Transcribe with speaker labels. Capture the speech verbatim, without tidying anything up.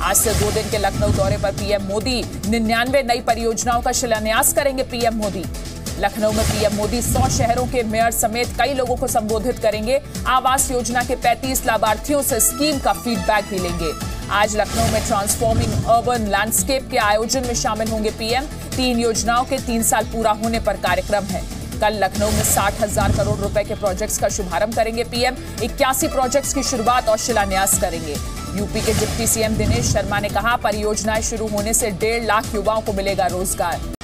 Speaker 1: आज से दो दिन के लखनऊ दौरे पर पीएम मोदी। निन्यानवे नई परियोजनाओं का शिलान्यास करेंगे पीएम मोदी। लखनऊ में पीएम मोदी सौ शहरों के मेयर समेत कई लोगों को संबोधित करेंगे। आवास योजना के पैंतीस लाभार्थियों से स्कीम का फीडबैक भी लेंगे। आज लखनऊ में ट्रांसफॉर्मिंग अर्बन लैंडस्केप के आयोजन में शामिल होंगे पीएम। तीन योजनाओं के तीन साल पूरा होने पर कार्यक्रम है। कल लखनऊ में साठ हजार करोड़ रुपए के प्रोजेक्ट्स का शुभारंभ करेंगे पीएम। इक्यासी प्रोजेक्ट्स की शुरुआत और शिलान्यास करेंगे। यूपी के डिप्टी सीएम दिनेश शर्मा ने कहा, परियोजनाएं शुरू होने से डेढ़ लाख युवाओं को मिलेगा रोजगार।